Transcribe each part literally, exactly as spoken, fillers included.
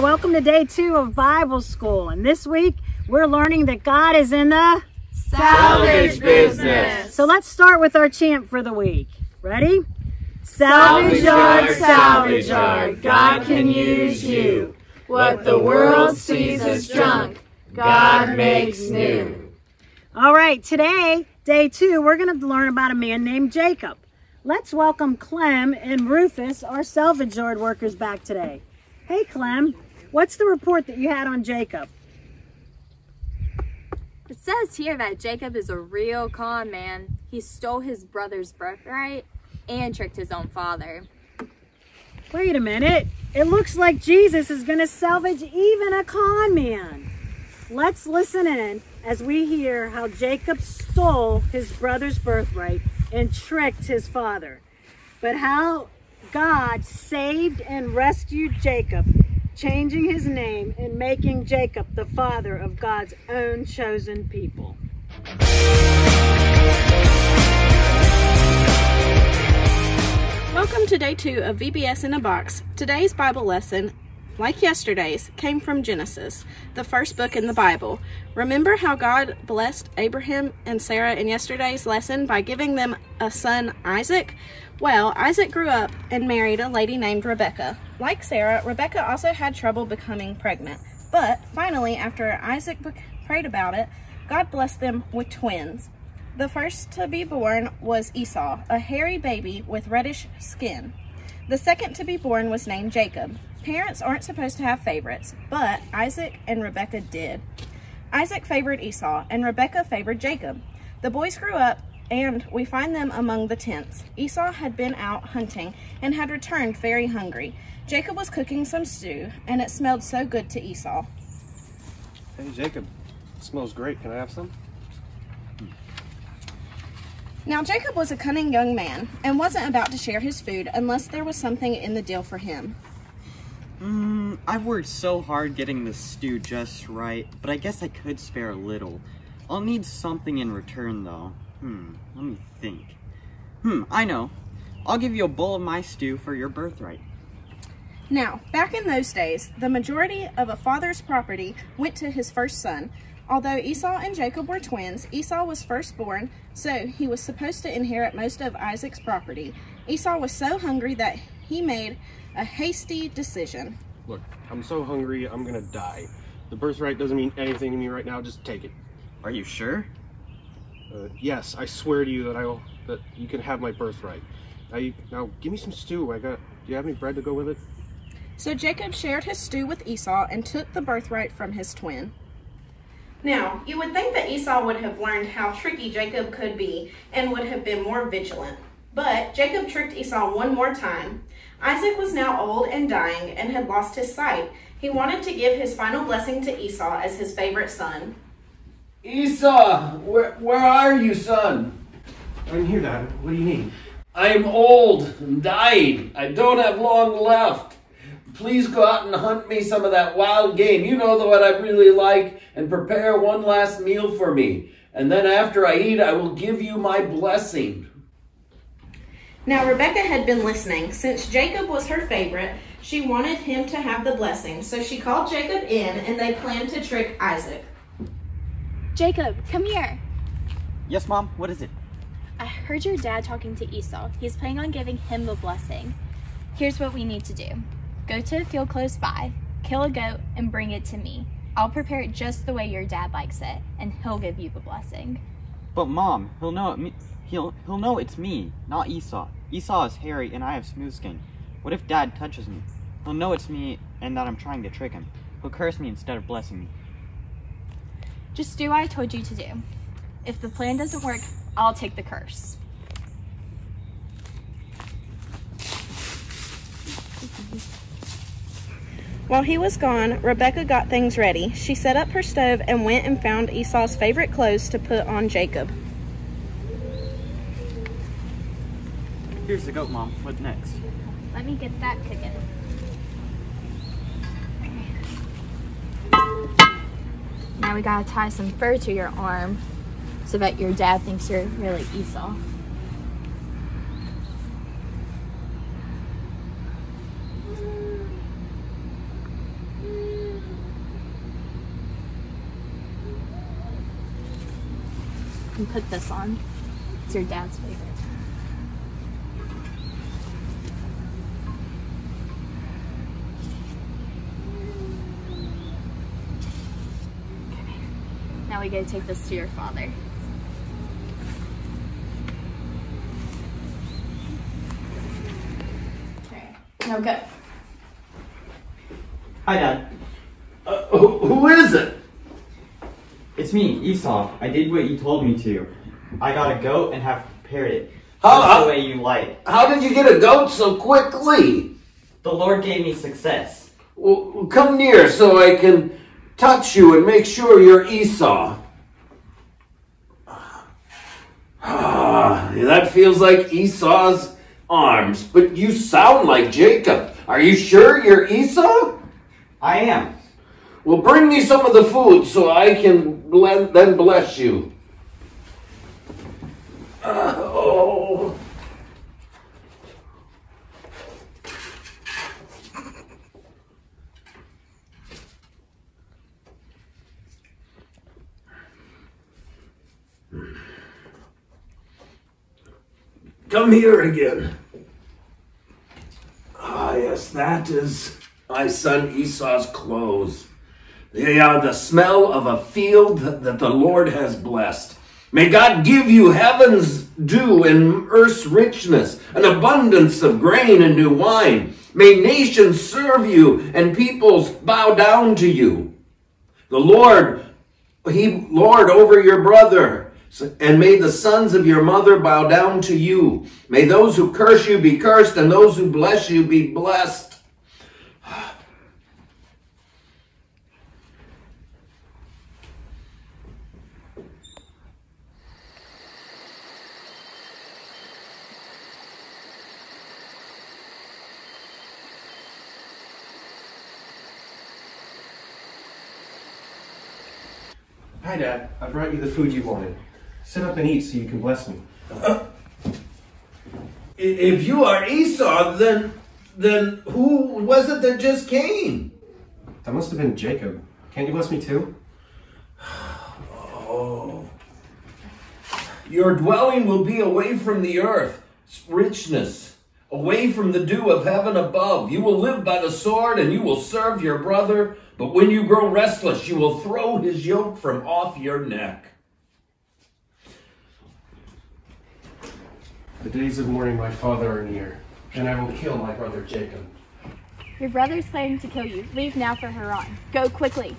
welcome to day two of Bible school. And this week, we're learning that God is in the salvage business. So let's start with our chant for the week. Ready? Salvage yard, salvage yard, God can use you. What the world sees as junk, God makes new. All right, today, day two, we're going to learn about a man named Jacob. Let's welcome Clem and Rufus, our salvage yard workers, back today. Hey, Clem, what's the report that you had on Jacob? It says here that Jacob is a real con man. He stole his brother's birthright and tricked his own father. Wait a minute. It looks like Jesus is going to salvage even a con man. Let's listen in as we hear how Jacob stole his brother's birthright and tricked his father, but how God saved and rescued Jacob, changing his name and making Jacob the father of God's own chosen people. Welcome to day two of V B S in a Box. Today's Bible lesson, like yesterday's, came from Genesis, the first book in the Bible. Remember how God blessed Abraham and Sarah in yesterday's lesson by giving them a son, Isaac? Well, Isaac grew up and married a lady named Rebecca. Like Sarah, Rebecca also had trouble becoming pregnant. But finally, after Isaac prayed about it, God blessed them with twins. The first to be born was Esau, a hairy baby with reddish skin. The second to be born was named Jacob. Parents aren't supposed to have favorites, but Isaac and Rebecca did. Isaac favored Esau, and Rebecca favored Jacob. The boys grew up, and we find them among the tents. Esau had been out hunting and had returned very hungry. Jacob was cooking some stew, and it smelled so good to Esau. Hey, Jacob, it smells great. Can I have some? Now, Jacob was a cunning young man and wasn't about to share his food unless there was something in the deal for him. Mm, I've worked so hard getting this stew just right, but I guess I could spare a little. I'll need something in return, though. Hmm, let me think. Hmm, I know. I'll give you a bowl of my stew for your birthright. Now, back in those days, the majority of a father's property went to his first son. Although Esau and Jacob were twins, Esau was firstborn, so he was supposed to inherit most of Isaac's property. Esau was so hungry that he made a hasty decision. Look, I'm so hungry, I'm gonna die. The birthright doesn't mean anything to me right now, just take it. Are you sure? Uh, yes, I swear to you that I'll that you can have my birthright. Now, you, now give me some stew. I got. Do you have any bread to go with it? So Jacob shared his stew with Esau and took the birthright from his twin. Now, you would think that Esau would have learned how tricky Jacob could be and would have been more vigilant. But Jacob tricked Esau one more time. Isaac was now old and dying and had lost his sight. He wanted to give his final blessing to Esau as his favorite son. Esau, where, where are you, son? I'm here, Dad. What do you need? I'm old and dying. I don't have long left. Please go out and hunt me some of that wild game. You know what I really like. And prepare one last meal for me. And then after I eat, I will give you my blessing. Now Rebecca had been listening. Since Jacob was her favorite, she wanted him to have the blessing. So she called Jacob in and they planned to trick Isaac. Jacob, come here. Yes, Mom? What is it? I heard your dad talking to Esau. He's planning on giving him the blessing. Here's what we need to do. Go to a field close by, kill a goat, and bring it to me. I'll prepare it just the way your dad likes it, and he'll give you the blessing. But Mom, he'll know it me he'll he'll know it's me, not Esau. Esau is hairy and I have smooth skin. What if Dad touches me? He'll know it's me and that I'm trying to trick him. He'll curse me instead of blessing me. Just do what I told you to do. If the plan doesn't work, I'll take the curse. While he was gone, Rebecca got things ready. She set up her stove and went and found Esau's favorite clothes to put on Jacob. Here's the goat, Mom. What next? Let me get that cooking. Now we gotta tie some fur to your arm so that your dad thinks you're really Esau. can put this on. It's your dad's favorite. Now we go take this to your father. Okay, now go. Hi, Dad. Uh, who, who is it? It's me, Esau. I did what you told me to. I got a goat and have prepared it. How, Just how, the way you like. how did you get a goat so quickly? The Lord gave me success. Well, come near so I can touch you and make sure you're Esau. Ah, that feels like Esau's arms, but you sound like Jacob. Are you sure you're Esau? I am. Well, bring me some of the food so I can ble- then bless you. Uh, oh. Come here again. Ah, yes, that is my son Esau's clothes. They are the smell of a field that the Lord has blessed. May God give you heaven's dew and earth's richness, an abundance of grain and new wine. May nations serve you and peoples bow down to you. The Lord, he Lord over your brother, and may the sons of your mother bow down to you. May those who curse you be cursed, and those who bless you be blessed. Hi, Dad. I brought you the food you wanted. Sit up and eat so you can bless me. Uh, if you are Esau, then then who was it that just came? That must have been Jacob. Can't you bless me too? Oh. Your dwelling will be away from the earth's richness, away from the dew of heaven above. You will live by the sword and you will serve your brother. But when you grow restless, you will throw his yoke from off your neck. The days of mourning my father are near, and I will kill my brother Jacob. Your brother's planning to kill you. Leave now for Haran. Go quickly.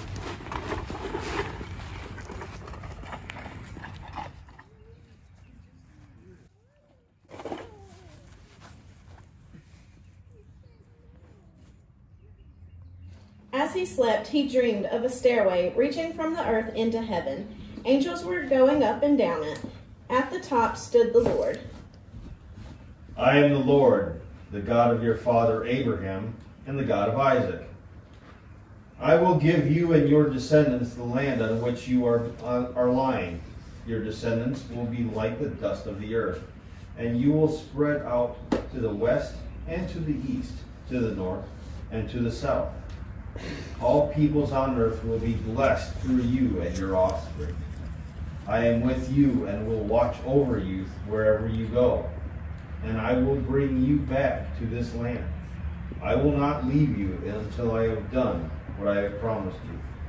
As he slept, he dreamed of a stairway reaching from the earth into heaven. Angels were going up and down it. At the top stood the Lord. I am the Lord, the God of your father Abraham, and the God of Isaac. I will give you and your descendants the land on which you are, uh, are lying. Your descendants will be like the dust of the earth, and you will spread out to the west and to the east, to the north and to the south. All peoples on earth will be blessed through you and your offspring. I am with you and will watch over you wherever you go, and I will bring you back to this land. I will not leave you until I have done what I have promised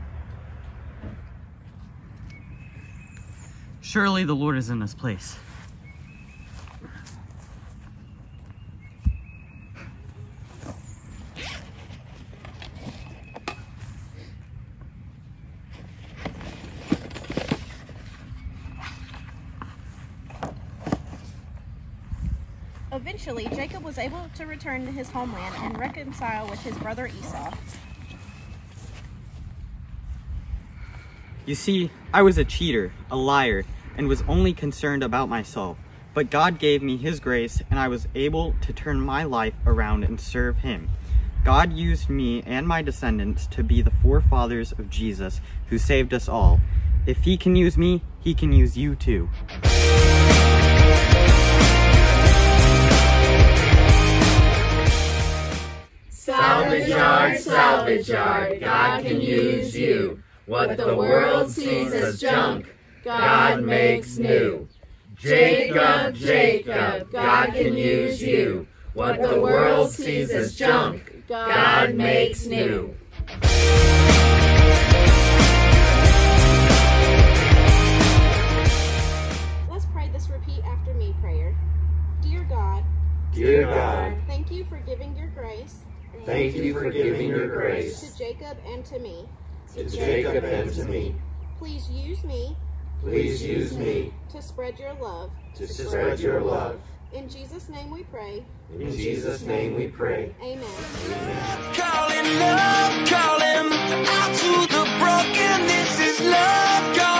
you. Surely the Lord is in this place. Eventually, Jacob was able to return to his homeland and reconcile with his brother Esau. You see, I was a cheater, a liar, and was only concerned about myself. But God gave me his grace, and I was able to turn my life around and serve him. God used me and my descendants to be the forefathers of Jesus, who saved us all. If he can use me, he can use you too. Salvage yard, salvage yard, God can use you. What the world sees as junk, God makes new. Jacob, Jacob, God can use you. What the world sees as junk, God makes new. Let's pray this repeat after me prayer. Dear God, Dear God, thank you for giving your grace thank you for giving your grace to Jacob and to me. to Jacob and to me. Please use me Please use me to spread your love. to spread your love. In Jesus' name we pray. In Jesus' name we pray. Amen. Calling love, calling out to the broken. This is love, calling.